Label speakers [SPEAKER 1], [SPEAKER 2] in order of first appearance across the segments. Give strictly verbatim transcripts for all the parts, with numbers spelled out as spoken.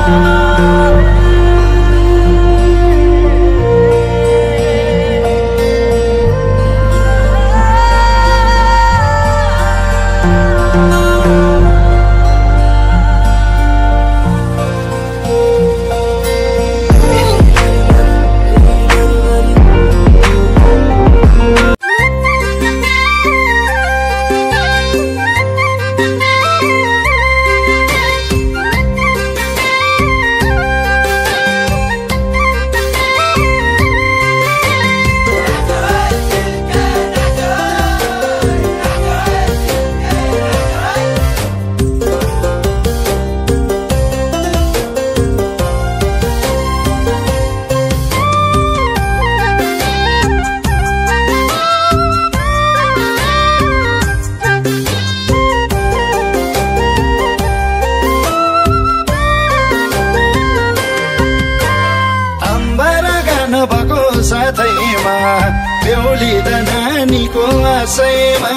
[SPEAKER 1] साथैमा बेहुलीद नानीको आशैमा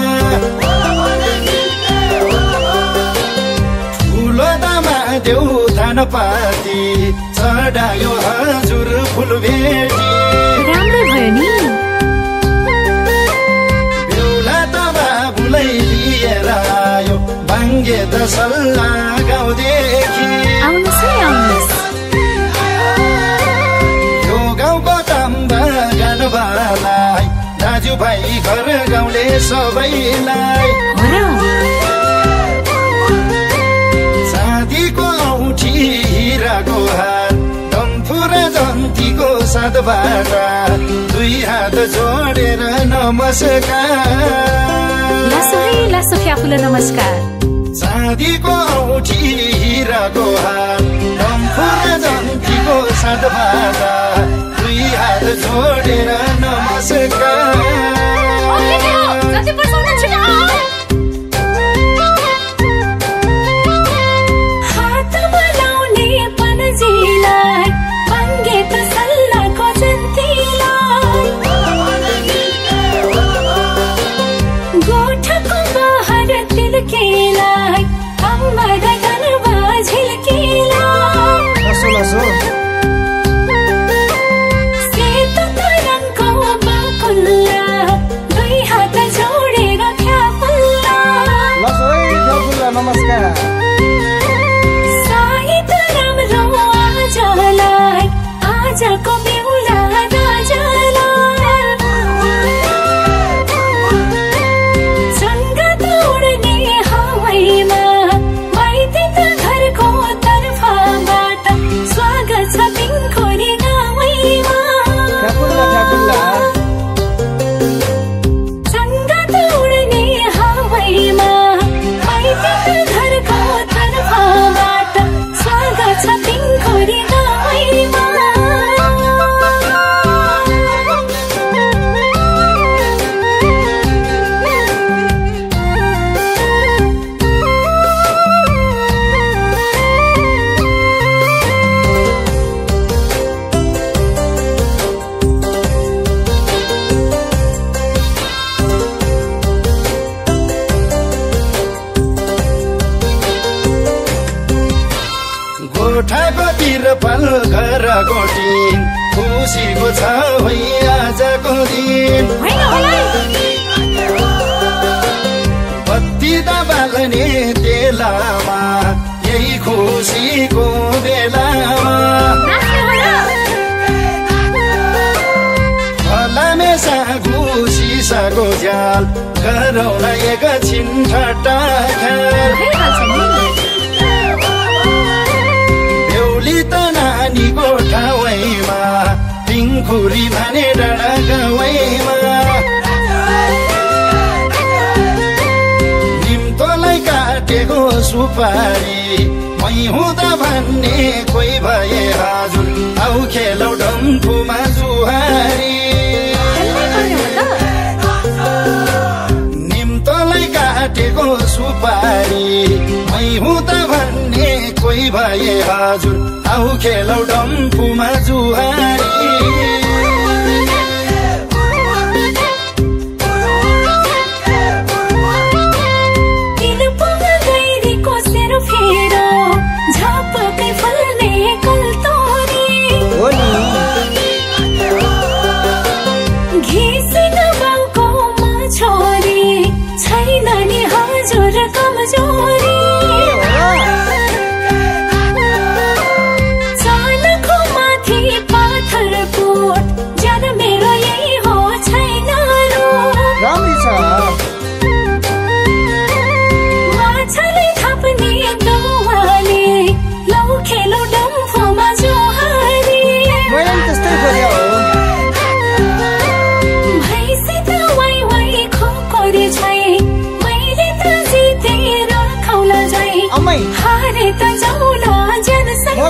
[SPEAKER 1] ठुलो दामा देउ थान पाती चढायो हजुर फुल भेटी
[SPEAKER 2] राम्रो भयो नि
[SPEAKER 1] बेहुला त बाबुलाई लिएर आयो बाङ्गे त सल्लाह गाउँदेखि
[SPEAKER 2] आउनुहोस् है आउनुहोस्
[SPEAKER 1] दाजु भाइ घर गाउँले सबैलाई चाँदीको औठी हिराको हार डम्फु र जन्तीको साथबाट दुई हात जोडेर नमस्कार
[SPEAKER 2] लासो है लासो फ्याफुल नमस्कार
[SPEAKER 1] चाँदीको औठी हिराको हार डम्फु र जन्तीको साथबाट दुई हात जोडेर नमस्कार
[SPEAKER 2] हात बनाउने पनजीलाई बाङ्गे त सल्लाहको जन्तीलाई गोठको बहार तिल्केलाई अम्मा गगनमा झिल्केलाई
[SPEAKER 1] लसो लसो नमस्कार
[SPEAKER 2] साइत राम्रो आजलाई आजको बेहुला राजालाई सँगत उड्ने हवाईमा माइती त घरको तर्फबाट स्वागत छ तिनको नि गाउँमा सँगत उड्ने हवाईमा घरको तर्फबाट स्वागत छ तिनको नि गाउँमा
[SPEAKER 1] गोठाको तिरपाल घर गोटिन खुसीको छ है आजको दिन बत्ती त बाल्ने तेलामा यही खुसीको बेलामा फलामेसा घुसिसाको झ्याल गरौँ न एकछिन ठट्टा त नानीको ठाउँमा पिङखुरी भने डाँडा गाउँमा निम्तोलाई काटेको सुपारी मै हुँदा भन्ने कोही भए हजुर आउ खेलौ डम्फुमा जुहारी निम्तोलाई काटेको सुपारी मै हुँदा भन्ने कोही भए हजुर आउ खेलौ डम्फुमा जुहारी
[SPEAKER 2] तिन पुग गैरीको सेर फेरो झपकै फल्ने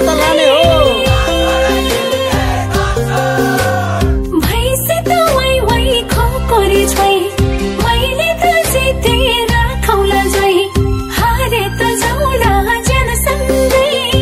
[SPEAKER 3] त लाने हो
[SPEAKER 2] भैसे त वै वै खोकोरी छै मैले त जितेर खौला जै हारे त जाउला जनसँगै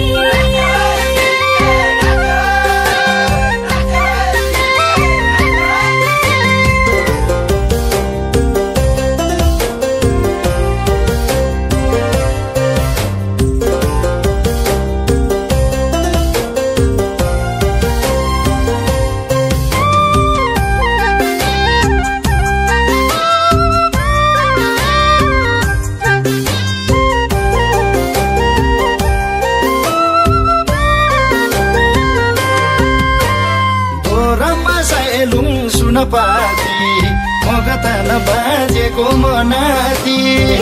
[SPEAKER 1] पाती मगतन बाजेको मनाती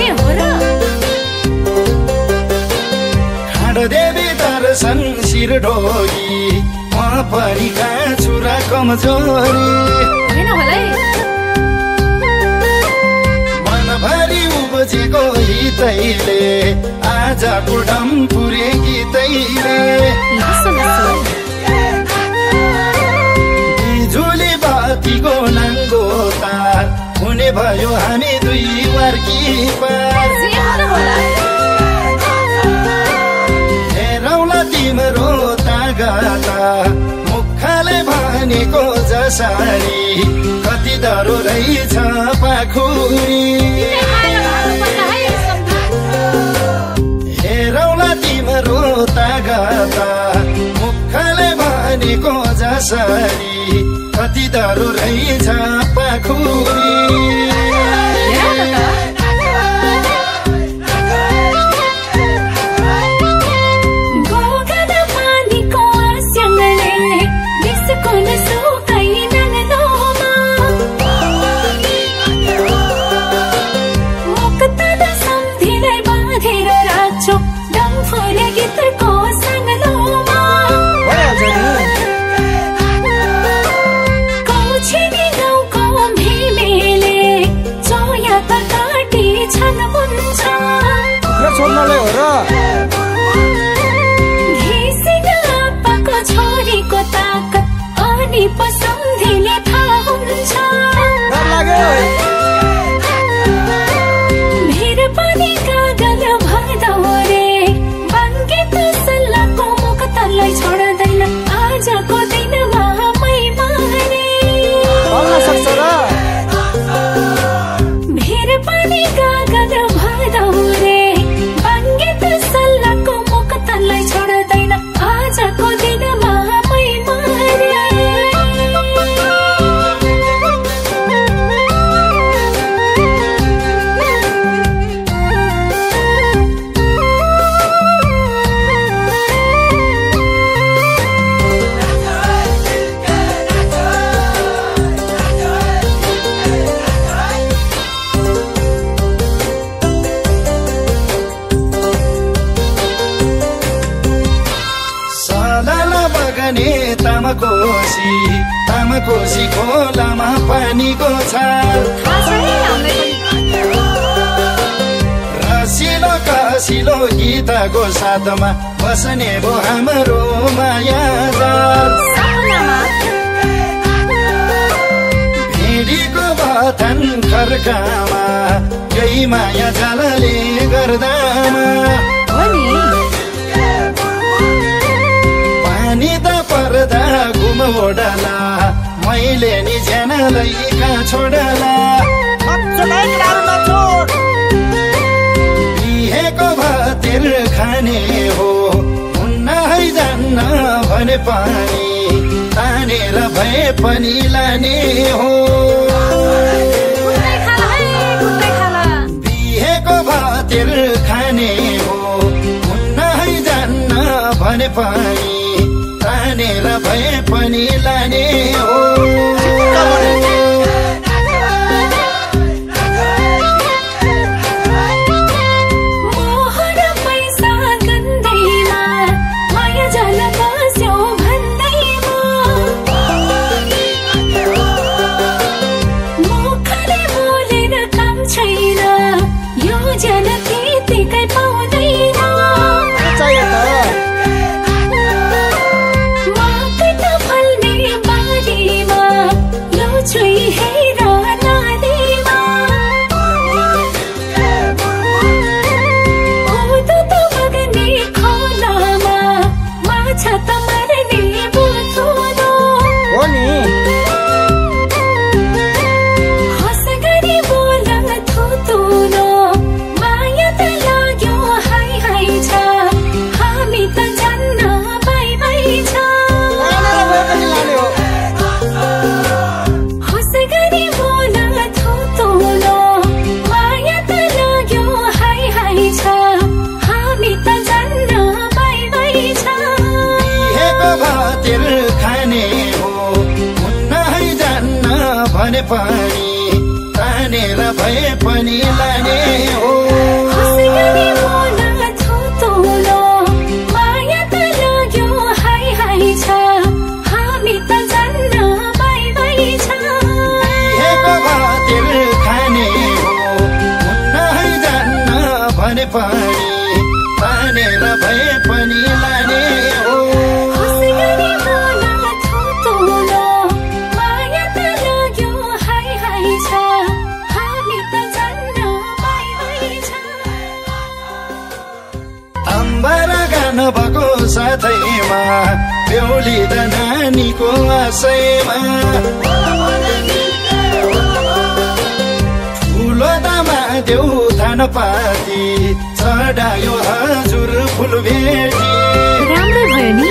[SPEAKER 1] खाँड देवी दर्शन शिर ढोगी म पनि छुरा कमजोरी मनभरि उब्जेको हितैले आज कुडम पुरे गीतैले बातीको नाङ्गो तार हुने भयो हामी दुई वर्की पार हेरौला तिम्रो तागता मुखले भनेको जसरी कति डरो रहेछ पाखुरी हेरौला तिम्रो तागता मुखले भनेको जसरी कति डरो रहेछ पाखुरी
[SPEAKER 3] छोड्नलाई हो र
[SPEAKER 2] घिसिन आप्पाको छोरीको ताकत अनि पसन्दिले थाहा हुन्छ भिर पनि कागल भर्दौ रे बाङ्गे त सल्लाहको मुख तल्लाई छोड्दैन आजको दिनमा मै मारे
[SPEAKER 3] भन्न सक्छ र
[SPEAKER 2] भिर पनि कागल भर्दौ रे छोड्दैन आजको दिनमा मै मारे
[SPEAKER 1] तामाकोसी तामाकोसी खोलामा पानीको छाल रसिलो कसिलो गीतको साथमा बस्ने भो हाम्रो माया भेडीको बथन खर्कामा यही माया जालले गर्दामा पानी त पर्दा घुमोडला मैले नि ज्यानलाई कहाँ छोडला बिहेको भातिर खाने हो हुन्न है जान्न भने पानी तानेर भए पनि लाने हो बिहेको भातिर खाने हो हुन्न है जान्न भने पानी तानेर भए पनि लाने हो बिहेको भातिर खाने हो हुन्न है जान्न भने पनि तानेर भए पनि लाने हो
[SPEAKER 2] माया त लाग्यो हाई हाई छ हामी त जान्न बाई बाई छ
[SPEAKER 1] बिहेको भातिर खाने हो हुन्न है जान्न भने पनि तानेर भए पनि लाने हो भएको साथैमा बेहुली र नानीको आशैमा ठुलो दामा देउ थान पाती चढायो हजुर फुल भेटी
[SPEAKER 2] राम्रो भयो नि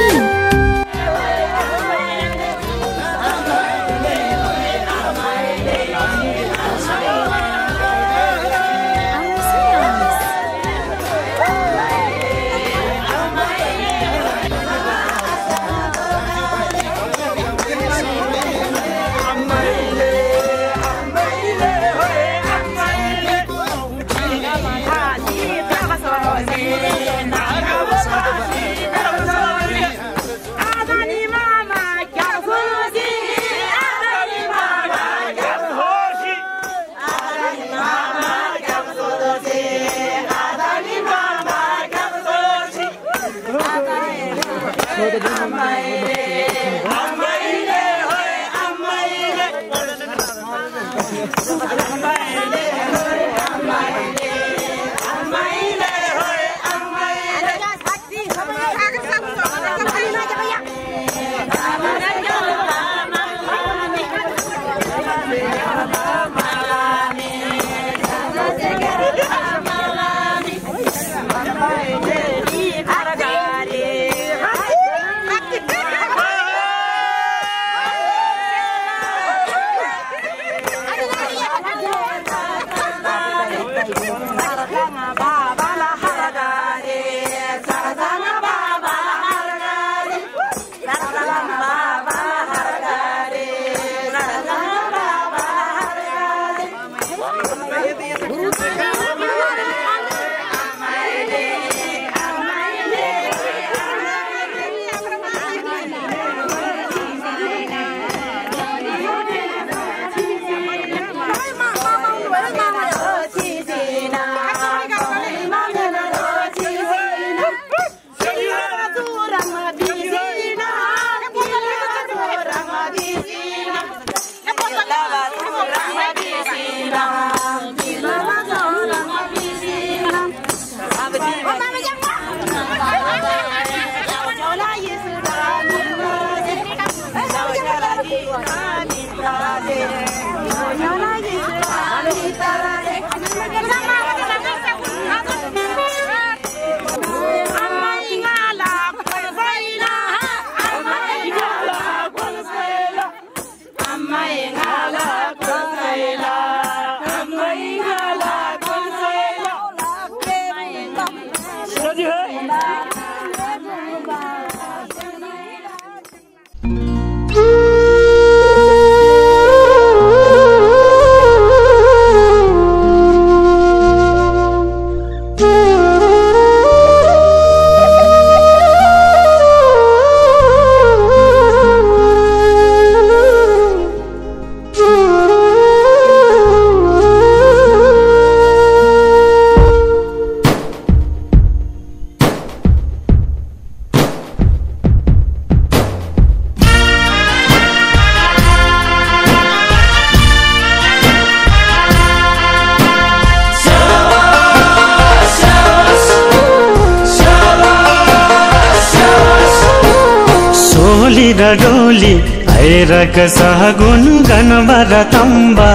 [SPEAKER 4] डोली आइरक सहगुन गनबर तम्बा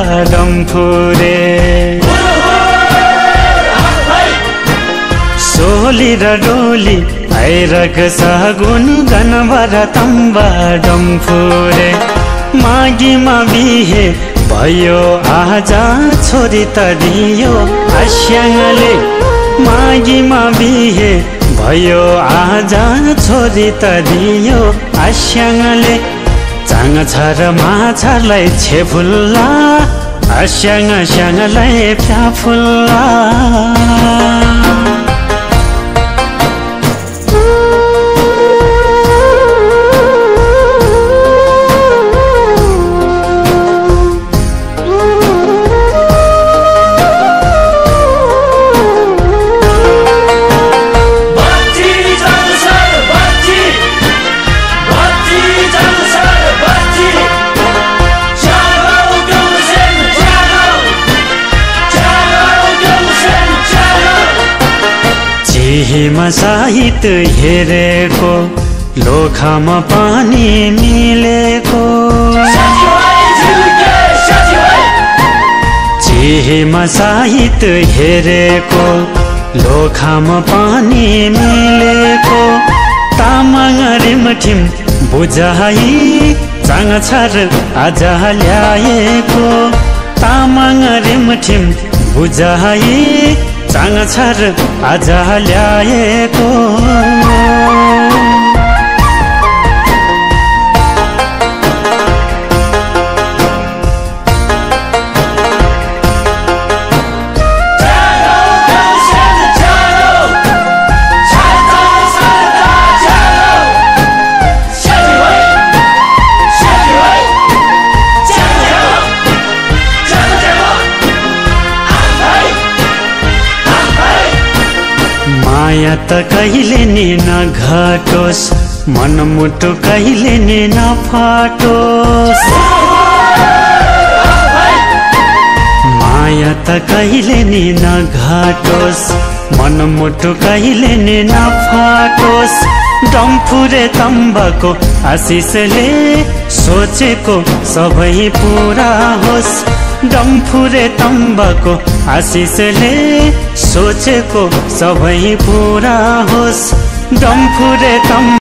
[SPEAKER 4] डम्फुरे सोली र डोली आइरक सहगुन गनबर तम्बा डम्फुरे मागीमा बिहे भयो आजा छोरी त दियो आस्याङले मागीमा बिहे भयो आज छोरी त दियो आस्याङले चाङ छ र माछालाई छेफुल्ला आस्याङ स्याङलाई फ्याफुल्ला हिमा साहित हेरेको लोखामा पानी मिलेको चिहीमा साहित हेरेको लोखामा पानी मिलेको तामाङ रिमठिम बुझाइ चाङ छर आज ल्याएको तामाङ रिमठिम बुझाइ चाङ छर आज ल्याएको माया त कहिले नि नघटोस् मनमुटु कहिले नि नफाटोस् माया त कहिले नि नघटोस् मनमुटु कहिले नि नफाटोस् डम्फुरे तम्बाको आशिषले सोचेको सबै पुरा होस् डम्फुरे तम्बाको आशिषले सोचेको सबै पुरा होस् डम्फुरे तम्बा